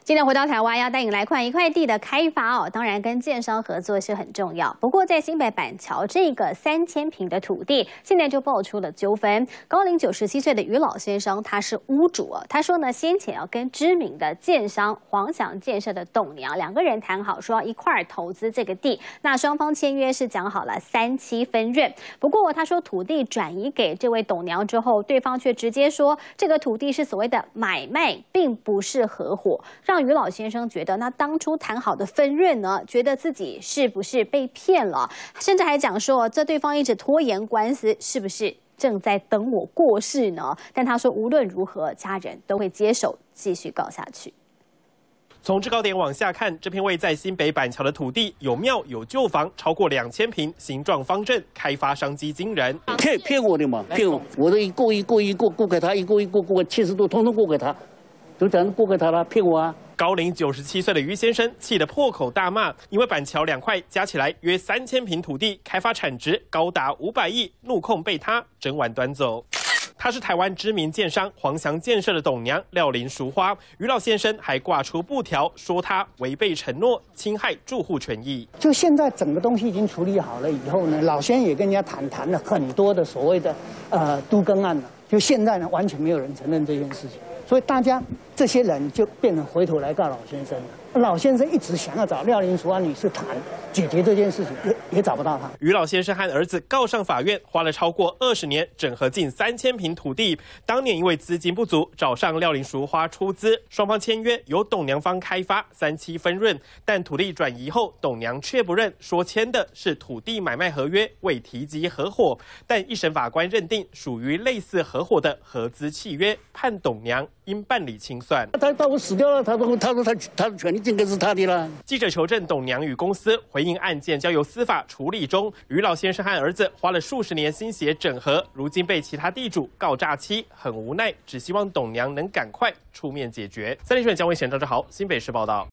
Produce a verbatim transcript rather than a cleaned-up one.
今天回到台湾，要带你来看一块地的开发哦，当然跟建商合作是很重要。不过在新北板桥这个三千坪的土地，现在就爆出了纠纷。高龄九十七岁的于老先生，他是屋主哦，他说呢，先前要跟知名的建商黄祥建设的董娘两个人谈好，说要一块儿投资这个地。那双方签约是讲好了三七分润。不过他说土地转移给这位董娘之后，对方却直接说这个土地是所谓的买卖，并不是合伙，让于老先生觉得，那当初谈好的分润呢，觉得自己是不是被骗了？甚至还讲说，这对方一直拖延官司，是不是正在等我过世呢？但他说，无论如何，家人都会接手继续告下去。 从制高点往下看，这片位在新北板桥的土地有庙有旧房，超过两千坪，形状方正，开发商机惊人。 骗骗我的嘛，骗我，我的一过一过一过过给他，一过一过过七十度，通通过给他，就这样过给他了，骗我啊！ 高龄九十七岁的于先生气得破口大骂，因为板桥两块加起来约三千坪土地，开发产值高达五百亿，怒控被他整碗端走。他是台湾知名建商黄祥建设的董娘廖林淑花，于老先生还挂出布条，说他违背承诺，侵害住户权益。 就现在整个东西已经处理好了以后呢，老先生也跟人家谈谈了很多的所谓的呃都更案了，就现在呢完全没有人承认这件事情，所以大家这些人就变成回头来告老先生了。老先生一直想要找廖林淑花女士谈解决这件事情，也也找不到他。 于老先生和儿子告上法院，花了超过二十年，整合近三千坪土地。当年因为资金不足，找上廖林淑花出资，双方签约由董娘方开发，三七分润。但土地转移后，董娘却不认，说签的是土地买卖合约，未提及合伙。但一审法官认定属于类似合伙的合资契约，判董娘应办理清算。 他他我死掉了，他说他说他他的权利应该是他的啦。 记者求证董娘与公司，回应案件交由司法处理中。于老先生和儿子花了数十年心血整合，如今被其他地主告诈欺，很无奈，只希望董娘能赶快出面解决。三立新闻江威贤、张志豪，新北市报道。